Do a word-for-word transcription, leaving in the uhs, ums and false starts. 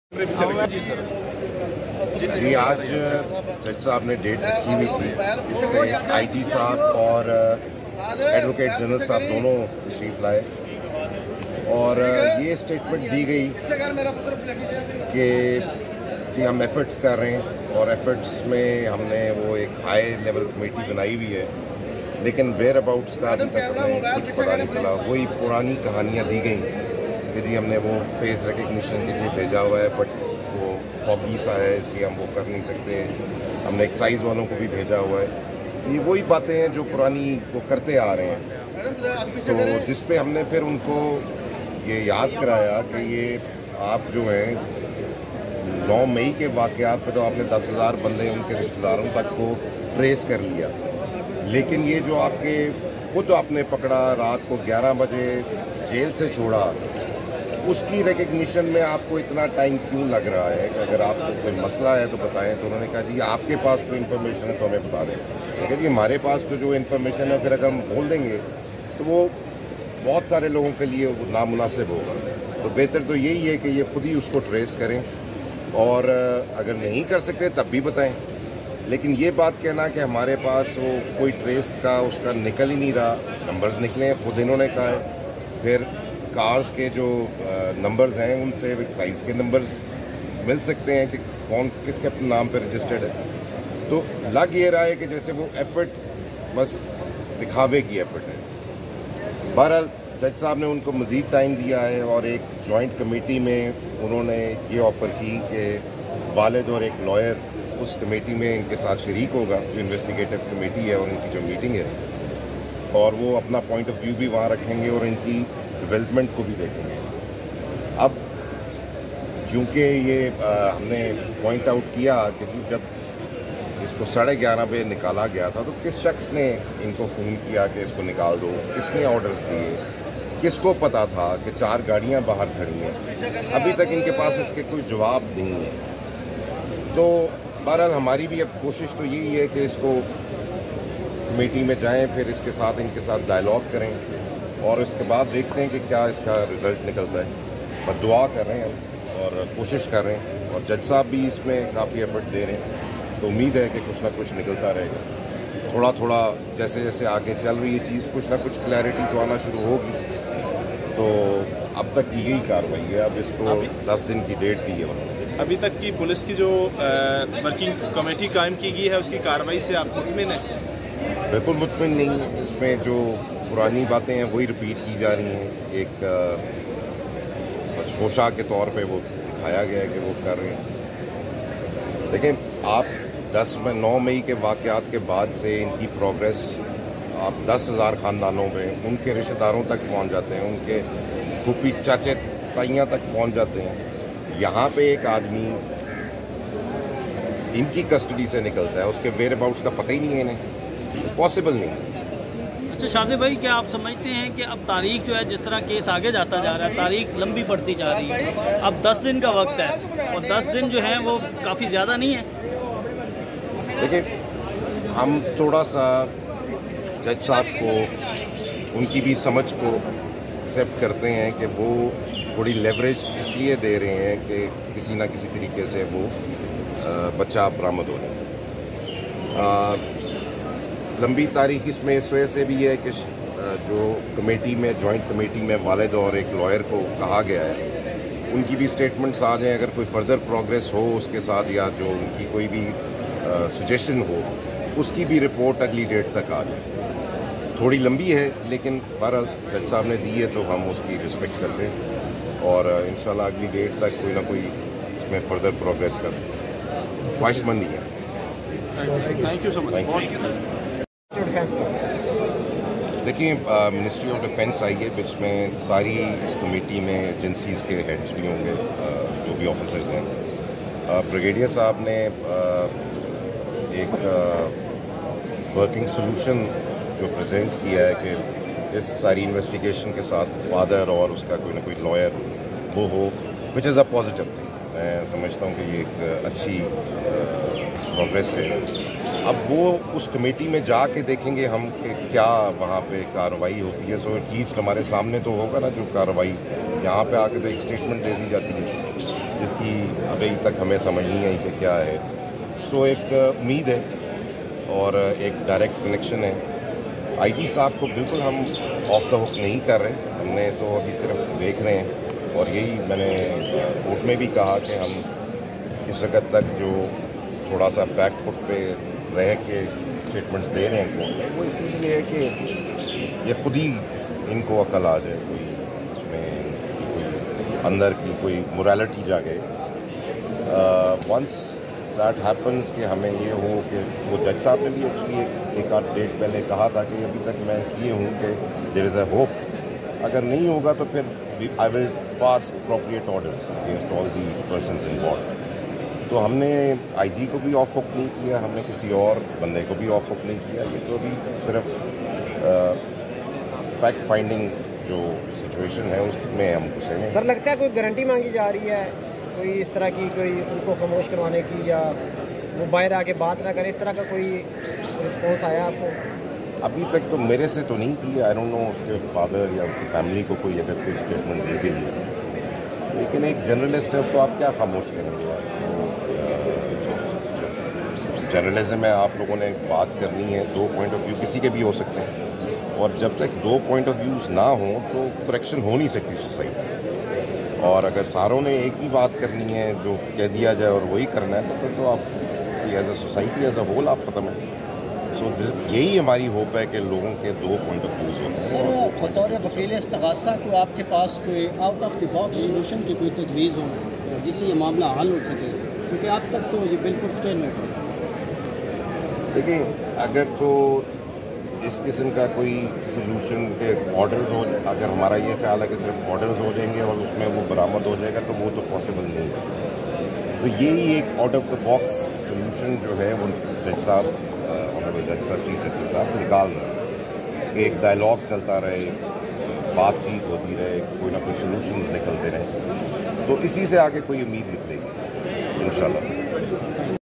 جی آج جج صاحب نے ڈیٹ رکھی ہوئی تھی، اس میں آئی جی صاحب اور ایڈوکیٹ جنرل صاحب دونوں تشریف لائے اور یہ اسٹیٹمنٹ دی گئی کہ جی ہم ایفرٹس کر رہے ہیں اور ایفرٹس میں ہم نے وہ ایک ہائی لیول کمیٹی بنائی ہوئی ہے، لیکن ویئر اباؤٹس کا ابھی تک ہمیں کچھ پتہ نہیں چلا۔ وہی پرانی کہانیاں دی گئیں کہ جی ہم نے وہ فیس ریکگنیشن کے لیے بھیجا ہوا ہے بٹ وہ فوگی سا ہے اس لیے ہم وہ کر نہیں سکتے، ہم نے ایکسائز والوں کو بھی بھیجا ہوا ہے۔ یہ وہی باتیں ہیں جو پرانی وہ کرتے آ رہے ہیں، تو جس پہ ہم نے پھر ان کو یہ یاد کرایا کہ یہ آپ جو ہیں نو مئی کے واقعات پہ تو آپ نے دس ہزار بندے ان کے رشتہ داروں تک کو ٹریس کر لیا، لیکن یہ جو آپ کے خود آپ نے پکڑا رات کو گیارہ بجے جیل سے چھوڑا، اس کی ریکگنیشن میں آپ کو اتنا ٹائم کیوں لگ رہا ہے کہ اگر آپ کو کوئی مسئلہ ہے تو بتائیں۔ تو انہوں نے کہا جی آپ کے پاس کوئی انفارمیشن ہے تو ہمیں بتا دیں۔ کہ جی ہمارے پاس تو جو انفارمیشن ہے پھر اگر ہم بول دیں گے تو وہ بہت سارے لوگوں کے لیے نامناسب ہوگا، تو بہتر تو یہی ہے کہ یہ خود ہی اس کو ٹریس کریں اور اگر نہیں کر سکتے تب بھی بتائیں، لیکن یہ بات کہنا کہ ہمارے پاس وہ کوئی ٹریس کا اس کا نکل ہی نہیں رہا، نمبرز نکلے ہیں خود انہوں نے کہا ہے، پھر کارز کے جو نمبرز ہیں ان سے ایکسائز کے نمبرز مل سکتے ہیں کہ کون کس کے اپنے نام پہ رجسٹرڈ ہے، تو لگ یہ رہا ہے کہ جیسے وہ ایفرٹ بس دکھاوے کی ایفرٹ ہے۔ بہرحال جج صاحب نے ان کو مزید ٹائم دیا ہے اور ایک جوائنٹ کمیٹی میں انہوں نے یہ آفر کی کہ والد اور ایک لائر اس کمیٹی میں ان کے ساتھ شریک ہوگا، جو انویسٹیگیٹو کمیٹی ہے اور ان کی جو میٹنگ ہے، اور وہ اپنا پوائنٹ آف ویو بھی وہاں رکھیں گے اور ان کی ڈیولپمنٹ کو بھی دیکھیں گے۔ اب چونکہ یہ ہم نے پوائنٹ آؤٹ کیا کہ جب اس کو ساڑھے گیارہ بجے نکالا گیا تھا تو کس شخص نے ان کو فون کیا کہ اس کو نکال دو، کس نے آرڈرز دیے، کس کو پتا تھا کہ چار گاڑیاں باہر کھڑی ہیں، ابھی تک ان کے پاس اس کے کوئی جواب نہیں ہے۔ تو بہرحال ہماری بھی اب کوشش تو یہی ہے کہ اس کو کمیٹی میں جائیں، پھر اس کے ساتھ ان کے ساتھ ڈائلاگ کریں اور اس کے بعد دیکھتے ہیں کہ کیا اس کا رزلٹ نکلتا ہے۔ بس دعا کر رہے ہیں اور کوشش کر رہے ہیں اور جج صاحب بھی اس میں کافی ایفرٹ دے رہے ہیں، تو امید ہے کہ کچھ نہ کچھ نکلتا رہے گا۔ تھوڑا تھوڑا جیسے جیسے آگے چل رہی ہے چیز کچھ نہ کچھ کلیئرٹی تو آنا شروع ہوگی، تو اب تک کی یہی کارروائی ہے۔ اب اس کو دس دن کی ڈیٹ دی ہے انہوں نے۔ ابھی تک کی پولیس کی جو ورکنگ کمیٹی قائم کی گئی ہے اس کی کارروائی سے آپ مطمئن ہیں؟ بالکل مطمئن نہیں ہے، اس میں جو پرانی باتیں ہیں وہی ریپیٹ کی جا رہی ہیں، ایک شوشا کے طور پہ وہ دکھایا گیا ہے کہ وہ کر رہے ہیں، لیکن آپ دس میں نو مئی کے واقعات کے بعد سے ان کی پروگریس آپ دس ہزار خاندانوں میں ان کے رشتہ داروں تک پہنچ جاتے ہیں، ان کے پھوپھی چاچے تائیاں تک پہنچ جاتے ہیں۔ یہاں پہ ایک آدمی ان کی کسٹڈی سے نکلتا ہے، اس کے ویئر اباؤٹس کا پتہ ہی نہیں ہے انہیں، پاسبل نہیں۔ اچھا شاذیب بھائی، کیا آپ سمجھتے ہیں کہ اب تاریخ جو ہے جس طرح کیس آگے جاتا جا رہا ہے تاریخ لمبی پڑتی جا رہی ہے، اب دس دن کا وقت ہے اور دس دن جو ہیں وہ کافی زیادہ نہیں ہے؟ دیکھیں ہم تھوڑا سا جج صاحب کو ان کی بھی سمجھ کو ایکسیپٹ کرتے ہیں کہ وہ تھوڑی لیوریج اس لیے دے رہے ہیں کہ کسی نہ کسی طریقے سے وہ بچہ برآمد ہو رہے۔ لمبی تاریخ اس میں اس وجہ سے بھی ہے کہ جو کمیٹی میں جوائنٹ کمیٹی میں والد اور ایک لائر کو کہا گیا ہے ان کی بھی اسٹیٹمنٹس آ جائیں، اگر کوئی فردر پروگریس ہو اس کے ساتھ یا جو ان کی کوئی بھی سجیشن ہو اس کی بھی رپورٹ اگلی ڈیٹ تک آ جائے۔ تھوڑی لمبی ہے لیکن بہرحال جج صاحب نے دی ہے تو ہم اس کی رسپیکٹ کرتے ہیں اور انشاءاللہ اگلی ڈیٹ تک کوئی نہ کوئی اس میں فردر پروگریس کر خواہش مندی ہے۔ Thank you so much. دیکھیں منسٹری آف ڈیفینس آئی ہے، جس میں ساری اس کمیٹی میں ایجنسیز کے ہیڈز بھی ہوں گے، جو بھی آفیسرز ہیں۔ بریگیڈیئر صاحب نے ایک ورکنگ سلوشن جو پریزنٹ کیا ہے کہ اس ساری انویسٹیگیشن کے ساتھ فادر اور اس کا کوئی نہ کوئی لائر وہ ہو، وچ از اے پازیٹیو تھنگ۔ میں سمجھتا ہوں کہ یہ ایک اچھی پروگریس ہے۔ اب وہ اس کمیٹی میں جا کے دیکھیں گے ہم کہ کیا وہاں پہ کارروائی ہوتی ہے، سو ایٹ لیسٹ ہمارے سامنے تو ہوگا نا جو کارروائی، یہاں پہ آ کے تو ایک اسٹیٹمنٹ دے دی جاتی ہے۔ جس کی ابھی تک ہمیں سمجھ نہیں آئی کہ کیا ہے. سو ایک امید ہے اور ایک ڈائریکٹ کنیکشن ہے. آئی جی صاحب کو بالکل ہم آف دا ہک نہیں کر رہے, ہم نے تو ابھی صرف دیکھ رہے ہیں, اور یہی میں نے کورٹ میں بھی کہا کہ ہم اس وقت تک جو تھوڑا سا بیک فٹ پہ رہ کے اسٹیٹمنٹس دے رہے ہیں کورٹ میں, وہ اسی لیے ہے کہ یہ خود ہی ان کو عقل آ جائے, کوئی اس میں کوئی اندر کی کوئی morality جاگے. ونس دیٹ ہیپنس کہ ہمیں یہ ہو کہ وہ جج صاحب نے بھی ایکچولی ایک آدھ ڈیٹ پہلے کہا تھا کہ ابھی تک میں اس لیے ہوں کہ دیر از اے ہوپ, اگر نہیں ہوگا تو پھر I will pass appropriate orders against all the persons involved. تو ہم نے آئی جی کو بھی آف ہک نہیں کیا, ہم نے کسی اور بندے کو بھی آف ہک نہیں کیا. یہ تو ابھی صرف فیکٹ فائنڈنگ جو سچویشن ہے اس میں ہم گھسے ہیں. سر لگتا ہے کوئی گارنٹی مانگی جا رہی ہے کوئی اس طرح کی, کوئی ان کو خاموش کروانے کی, یا وہ باہر آ کے بات نہ کریں, اس طرح کا کوئی رسپانس آیا آپ کو؟ ابھی تک تو میرے سے تو نہیں کی. آئی ڈونٹ نو اس کے فادر یا اس کی فیملی کو کوئی اگر کوئی اسٹیٹمنٹ دے بھی دی, لیکن ایک جرنلسٹ ہے اس کو آپ کیا خاموش کریں گے. جرنلزم میں آپ لوگوں نے بات کرنی ہے, دو پوائنٹ آف ویو کسی کے بھی ہو سکتے ہیں, اور جب تک دو پوائنٹ آف ویوز نہ ہوں تو کریکشن ہو نہیں سکتی سوسائٹی. اور اگر ساروں نے ایک ہی بات کرنی ہے جو کہہ دیا جائے اور وہی کرنا ہے, تو پھر تو آپ as a society as a whole آپ ختم ہیں. سو یہی ہماری ہوپ ہے کہ لوگوں کے دو پوائنٹ آف ویوز ہوتے ہیں. سر بطور وکیل استغاثہ کو آپ کے پاس کوئی out of the box solution کی کوئی تجویز ہو جس سے یہ معاملہ حل ہو سکے, کیونکہ اب تک تو یہ بالکل اسٹیل میٹ ہے. دیکھیں, اگر تو اس قسم کا کوئی سلوشن کے آرڈرز ہو, اگر ہمارا یہ خیال ہے کہ صرف آرڈرز ہو جائیں گے اور اس میں وہ برآمد ہو جائے گا, تو وہ تو پاسبل نہیں ہے. تو یہی ایک out of the box solution جو ہے وہ جج صاحب, آنریبل جج صاحب, چیف جسٹس صاحب نکال رہے ہیں کہ ایک ڈائلاگ چلتا رہے, بات چیت ہوتی رہے, کوئی نہ کوئی سلوشنز نکلتے رہے. تو اسی سے آگے کوئی امید نکلے گی انشاءاللہ.